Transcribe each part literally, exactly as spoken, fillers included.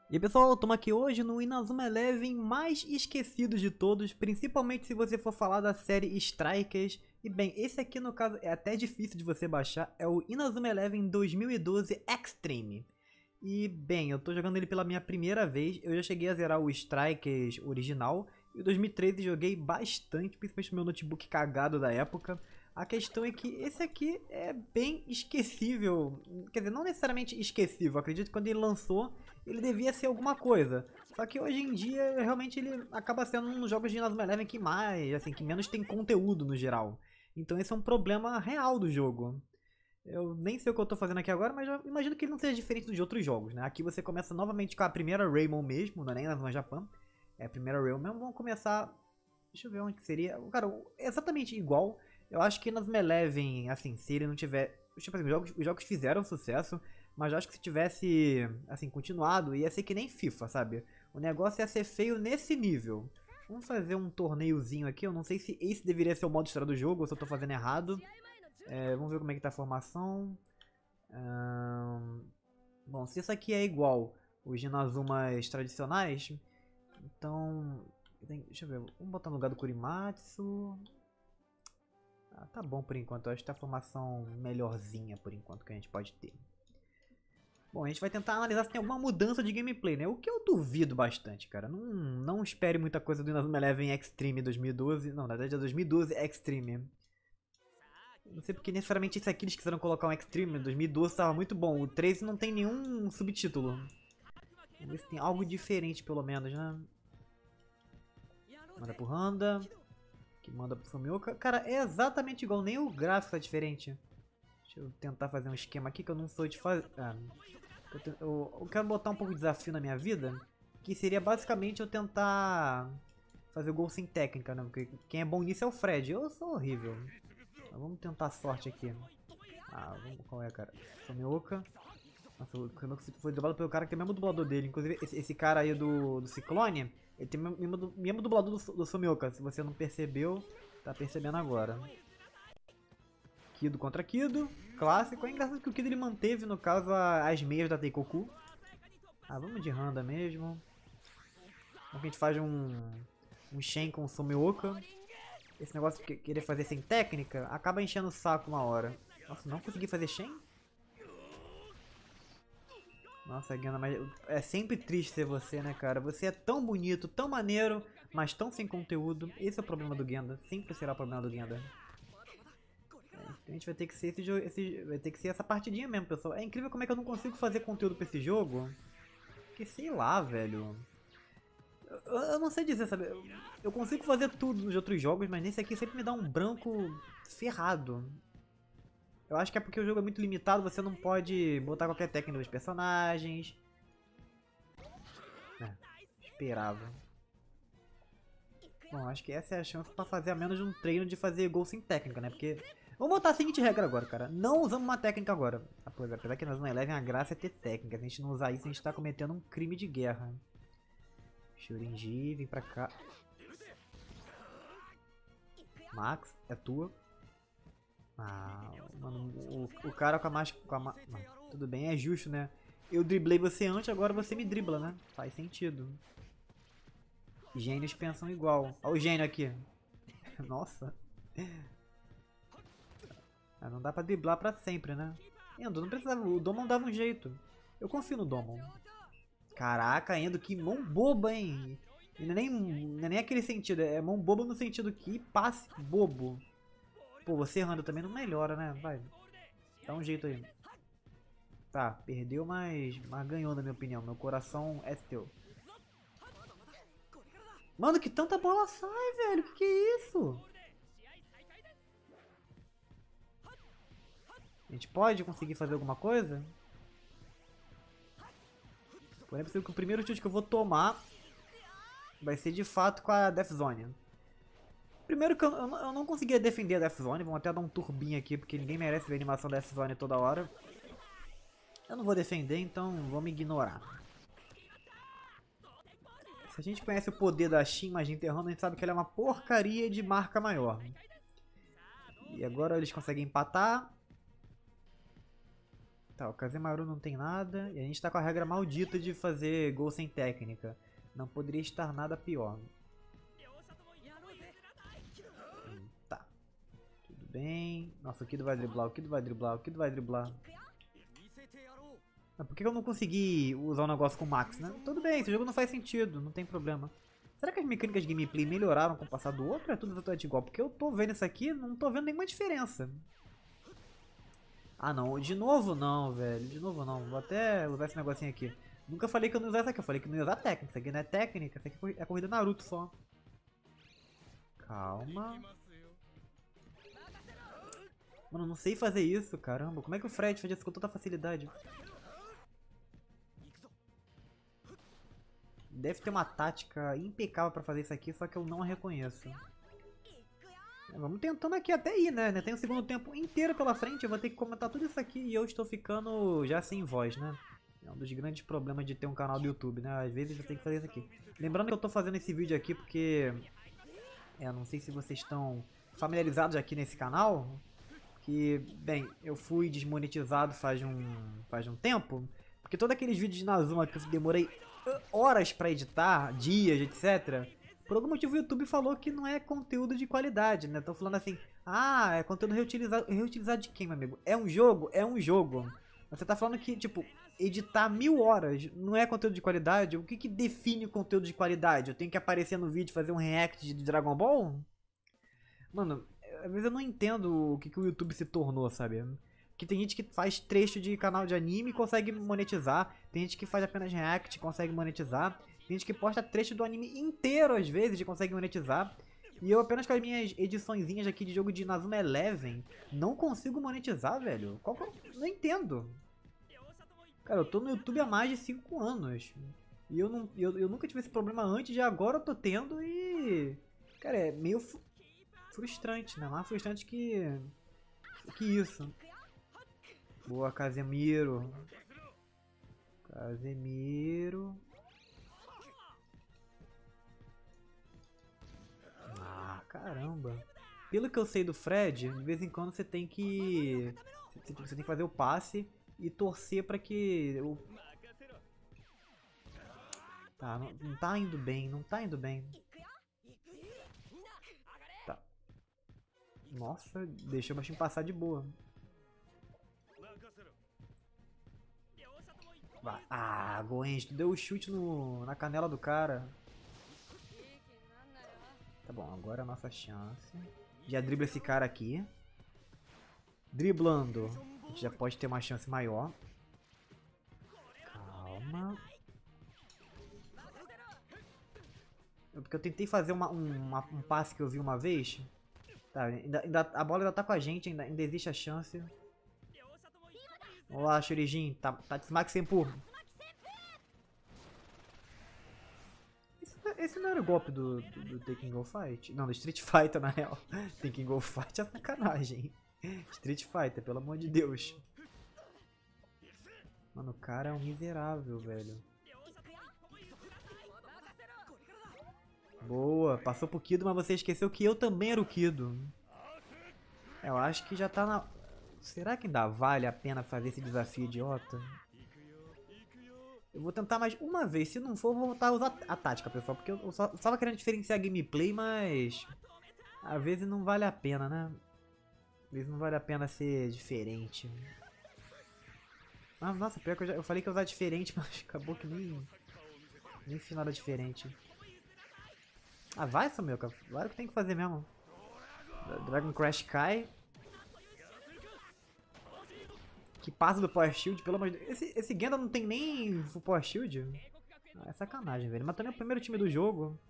E aí, pessoal, estamos aqui hoje no Inazuma Eleven mais esquecido de todos, principalmente se você for falar da série Strikers. E bem, esse aqui no caso é até difícil de você baixar, é o Inazuma Eleven dois mil e doze Extreme. E bem, eu tô jogando ele pela minha primeira vez, eu já cheguei a zerar o Strikers original, e o dois mil e treze joguei bastante, principalmente no meu notebook cagado da época. A questão é que esse aqui é bem esquecível, quer dizer, não necessariamente esquecível, acredito que quando ele lançou ele devia ser alguma coisa. Só que hoje em dia realmente ele acaba sendo um dos jogos de Inazuma Eleven que mais, assim, que menos tem conteúdo no geral. Então esse é um problema real do jogo. Eu nem sei o que eu tô fazendo aqui agora, mas eu imagino que ele não seja diferente dos outros jogos, né? Aqui você começa novamente com a primeira Raymond mesmo, não é nem Inazuma Japan. É a primeira Raymond mesmo, vamos começar... Deixa eu ver onde que seria... Cara, é exatamente igual. Eu acho que Inazuma Eleven, assim, se ele não tiver... Tipo assim, os jogos, os jogos fizeram sucesso, mas eu acho que se tivesse, assim, continuado, ia ser que nem FIFA, sabe? O negócio ia ser feio nesse nível. Vamos fazer um torneiozinho aqui, eu não sei se esse deveria ser o modo história do jogo, ou se eu tô fazendo errado. É, vamos ver como é que tá a formação. Hum... Bom, se isso aqui é igual os Inazumas tradicionais, então... Deixa eu ver, vamos botar no lugar do Kurimatsu... Ah, tá bom por enquanto, eu acho que tá a formação melhorzinha por enquanto que a gente pode ter. Bom, a gente vai tentar analisar se tem alguma mudança de gameplay, né? O que eu duvido bastante, cara. Não, não espere muita coisa do Inazuma Eleven Extreme dois mil e doze. Não, na verdade é dois mil e doze Extreme. Não sei porque necessariamente esse aqui eles quiseram colocar um Extreme. dois mil e doze estava muito bom. O treze não tem nenhum subtítulo. Vamos ver se tem algo diferente pelo menos, né? Manda pro Handa. Que manda pro Fumioka. Cara, é exatamente igual. Nem o gráfico é diferente. Deixa eu tentar fazer um esquema aqui que eu não sou de fazer. Ah, eu, te... eu, eu quero botar um pouco de desafio na minha vida. Que seria basicamente eu tentar fazer o gol sem técnica, né? Porque quem é bom nisso é o Fred. Eu sou horrível. Mas vamos tentar a sorte aqui. Ah, vamos... qual é, cara? Fumioka. Nossa, o Fumioka foi dublado pelo cara que tem o mesmo dublador dele. Inclusive, esse, esse cara aí do, do Ciclone, ele tem o mesmo, mesmo dublador do, do Fumioka. Se você não percebeu, tá percebendo agora. Kido contra Kido, clássico. É engraçado que o Kido ele manteve, no caso, a, as meias da Teikoku. Ah, vamos de Handa mesmo. Então a gente faz um, um Shen com o Fumioka. Esse negócio de querer fazer sem técnica acaba enchendo o saco uma hora. Nossa, não consegui fazer Shen? Nossa, Ganda, mas é sempre triste ser você, né, cara? Você é tão bonito, tão maneiro, mas tão sem conteúdo. Esse é o problema do Genda. Sempre será o problema do Genda. A gente vai ter que ser esse jogo, esse, vai ter que ser essa partidinha mesmo, pessoal. É incrível como é que eu não consigo fazer conteúdo pra esse jogo. Porque sei lá, velho. Eu, eu não sei dizer, sabe? Eu, eu consigo fazer tudo nos outros jogos, mas nesse aqui sempre me dá um branco ferrado. Eu acho que é porque o jogo é muito limitado, você não pode botar qualquer técnica nos personagens. É, esperava. Bom, acho que essa é a chance pra fazer a menos um treino de fazer gol sem técnica, né? Porque... Vamos botar a seguinte regra agora, cara. Não usamos uma técnica agora. Apesar que nós não Eleven a graça é ter técnica. Se a gente não usar isso, a gente tá cometendo um crime de guerra. Shurinji, vem pra cá. Max, é tua. Ah, mano, o, o cara com a máscara... Com a ma... Tudo bem, é justo, né? Eu driblei você antes, agora você me dribla, né? Faz sentido. Gênios pensam igual. Olha o gênio aqui. Nossa. Ah, não dá pra driblar pra sempre, né? Endo, não precisava. O Domon dava um jeito. Eu confio no Domon. Caraca, Endo, que mão boba, hein? E não é nem, não é nem aquele sentido. É mão boba no sentido que passe bobo. Pô, você errando também não melhora, né? Vai. Dá um jeito aí. Tá, perdeu, mas, mas ganhou, na minha opinião. Meu coração é teu. Mano, que tanta bola sai, velho. Que que é isso? A gente pode conseguir fazer alguma coisa? Porém, é possível que o primeiro chute que eu vou tomar vai ser de fato com a Death Zone. Primeiro que eu, eu, eu não conseguia defender a Death Zone. Vamos até dar um turbinho aqui, porque ninguém merece ver a animação da Death Zone toda hora. Eu não vou defender, então vamos ignorar. Se a gente conhece o poder da Shin Magia Enterrando, a gente sabe que ela é uma porcaria de marca maior. E agora eles conseguem empatar. Tá, o Kazemaru não tem nada. E a gente tá com a regra maldita de fazer gol sem técnica. Não poderia estar nada pior. Hum, tá. Tudo bem. Nossa, o Kido vai driblar, o Kido vai driblar, o Kido vai driblar. Mas por que eu não consegui usar o negócio com o Max, né? Tudo bem, esse jogo não faz sentido, não tem problema. Será que as mecânicas de gameplay melhoraram com o passar do outro ou é tudo exatamente igual? Porque eu tô vendo isso aqui, não tô vendo nenhuma diferença. Ah não, de novo não, velho, de novo não. Vou até usar esse negocinho aqui. Nunca falei que eu não ia usar isso aqui, eu falei que não ia usar técnica. Isso aqui não é técnica, isso aqui é corrida Naruto só. Calma. Mano, não sei fazer isso, caramba. Como é que o Fred faz isso com tanta facilidade? Deve ter uma tática impecável pra fazer isso aqui, só que eu não a reconheço. Vamos tentando aqui até ir, né? Tem o segundo tempo inteiro pela frente, eu vou ter que comentar tudo isso aqui e eu estou ficando já sem voz, né? É um dos grandes problemas de ter um canal do YouTube, né? Às vezes eu tenho que fazer isso aqui. Lembrando que eu estou fazendo esse vídeo aqui porque... É, não sei se vocês estão familiarizados aqui nesse canal. Que, bem, eu fui desmonetizado faz um, faz um tempo. Porque todos aqueles vídeos de Inazuma que eu demorei horas pra editar, dias, etcétera. Por algum motivo o YouTube falou que não é conteúdo de qualidade, né? Estão falando assim, ah, é conteúdo reutilizado. Reutilizado de quem, meu amigo? É um jogo? É um jogo. Você tá falando que, tipo, editar mil horas não é conteúdo de qualidade? O que que define conteúdo de qualidade? Eu tenho que aparecer no vídeo e fazer um react de Dragon Ball? Mano, às vezes eu não entendo o que que o YouTube se tornou, sabe? Que tem gente que faz trecho de canal de anime e consegue monetizar. Tem gente que faz apenas react e consegue monetizar. Tem gente que posta trecho do anime inteiro, às vezes, e consegue monetizar. E eu apenas com as minhas ediçõezinhas aqui de jogo de Inazuma Eleven não consigo monetizar, velho. Qual que eu não entendo. Cara, eu tô no YouTube há mais de cinco anos. E eu, não, eu, eu nunca tive esse problema antes e agora eu tô tendo e... Cara, é meio frustrante, né? Mais frustrante que... que isso. Boa, Casemiro. Casemiro. Ah, caramba. Pelo que eu sei do Fred, de vez em quando você tem que... Você tem que fazer o passe e torcer pra que... O... Tá, não, não tá indo bem, não tá indo bem. Tá. Nossa, deixou o baixinho passar de boa. Vai. Ah, Goenji, tu deu o chute no, na canela do cara. Tá bom, agora é a nossa chance. Já dribla esse cara aqui. Driblando, a gente já pode ter uma chance maior. Calma. Porque eu tentei fazer uma, uma, um passe que eu vi uma vez. Tá, ainda, ainda, a bola ainda tá com a gente, ainda, ainda existe a chance. Olá, Shorijin. Tá, Tatsumaki Senpu. Esse, esse não era o golpe do, do, do Tekken Go Fight? Não, do Street Fighter, na real. Tekken Go Fight é sacanagem. Street Fighter, pelo amor de Deus. Mano, o cara é um miserável, velho. Boa, passou pro Kido, mas você esqueceu que eu também era o Kido. Eu acho que já tá na... Será que ainda vale a pena fazer esse desafio idiota? Eu vou tentar mais uma vez, se não for, vou voltar a usar a tática, pessoal. Porque eu só estava querendo diferenciar a gameplay, mas... Às vezes não vale a pena, né? Às vezes não vale a pena ser diferente. Ah, nossa, pior que eu, já, eu falei que ia usar diferente, mas acabou que nem... Nem fiz nada diferente. Ah, vai, Samuel, claro que tem que fazer mesmo. Dragon Crash cai. Que passa do Power Shield, pelo amor de Deus. Esse, esse Genda não tem nem Power Shield? Ah, é sacanagem, velho. Mas também é o primeiro time do jogo.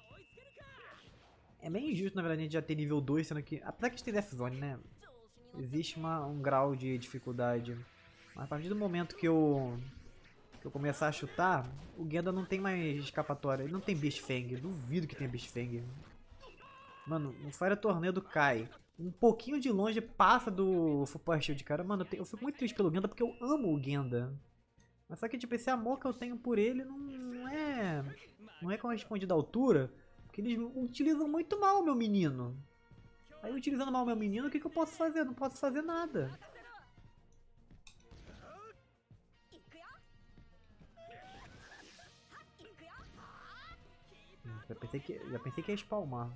É bem injusto, na verdade, a gente já ter nível dois, sendo que... Apesar que a gente tem Death Zone, né? Existe uma, um grau de dificuldade. Mas a partir do momento que eu... Que eu começar a chutar, o Genda não tem mais escapatória. Ele não tem Beast Fang. Duvido que tenha Beast Fang. Mano, o Fire Tornado cai. Um pouquinho de longe passa do Full Power Shield, cara. Mano, eu, tenho, eu fico muito triste pelo Genda porque eu amo o Genda. Mas só que, tipo, esse amor que eu tenho por ele não, não é... Não é correspondido à altura. Porque eles utilizam muito mal o meu menino. Aí, utilizando mal o meu menino, o que, que eu posso fazer? Eu não posso fazer nada. Já pensei que, já pensei que ia espalmar.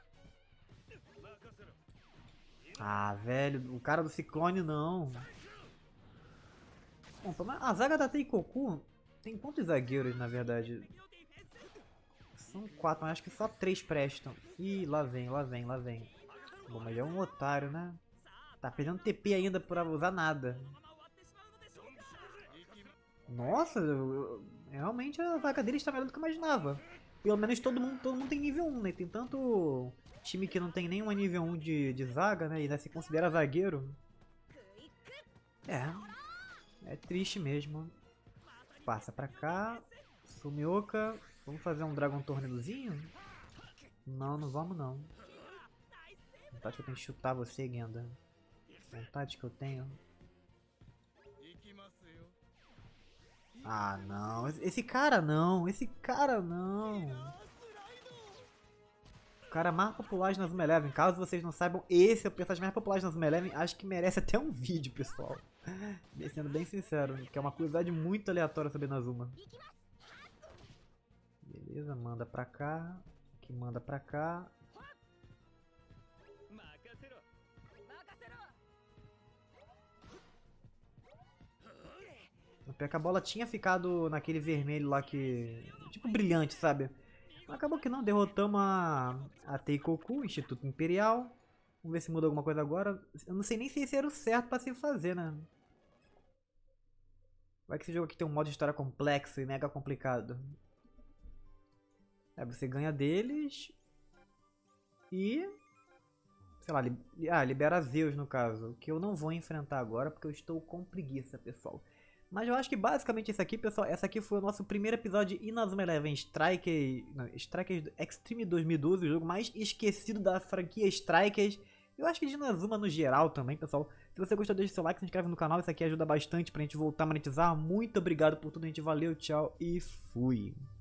Ah, velho, o cara do Ciclone não. Bom, a zaga da Teikoku tem quantos zagueiros, na verdade? São quatro, mas acho que só três prestam. Ih, lá vem, lá vem, lá vem. Bom, mas é um otário, né? Tá perdendo T P ainda por usar nada. Nossa, eu, eu, realmente a zaga dele está melhor do que eu imaginava. Pelo menos todo mundo, todo mundo tem nível um, né? Tem tanto time que não tem nenhuma nível um de, de zaga, né? E ainda se considera zagueiro. É. É triste mesmo. Passa pra cá. Sumioka. Vamos fazer um Dragon Torneiozinho? Não, não vamos não. Vontade que eu tenho de chutar você, Genda. Vontade que eu tenho. Ah, não. Esse cara não. Esse cara não. O cara mais popular de Inazuma Eleven. Caso vocês não saibam, esse é o personagem mais popular de Inazuma Eleven. Acho que merece até um vídeo, pessoal. Sendo bem sincero. Que é uma curiosidade muito aleatória sobre Inazuma. Beleza, manda pra cá. Que manda pra cá. Pior que a bola tinha ficado naquele vermelho lá que... tipo brilhante, sabe? Mas acabou que não, derrotamos a, a Teikoku, Instituto Imperial. Vamos ver se muda alguma coisa agora. Eu não sei nem se esse era o certo pra se fazer, né? Vai que esse jogo aqui tem um modo de história complexo e mega complicado. É, você ganha deles. E... sei lá, li, ah, libera Zeus no caso. Que eu não vou enfrentar agora porque eu estou com preguiça, pessoal. Mas eu acho que basicamente isso aqui, pessoal, essa aqui foi o nosso primeiro episódio de Inazuma Eleven Strikers, não, Strikers Extreme dois mil e doze, o jogo mais esquecido da franquia Strikers. Eu acho que de Inazuma no geral também, pessoal. Se você gostou, deixa seu like, se inscreve no canal, isso aqui ajuda bastante pra gente voltar a monetizar. Muito obrigado por tudo, gente, valeu, tchau e fui.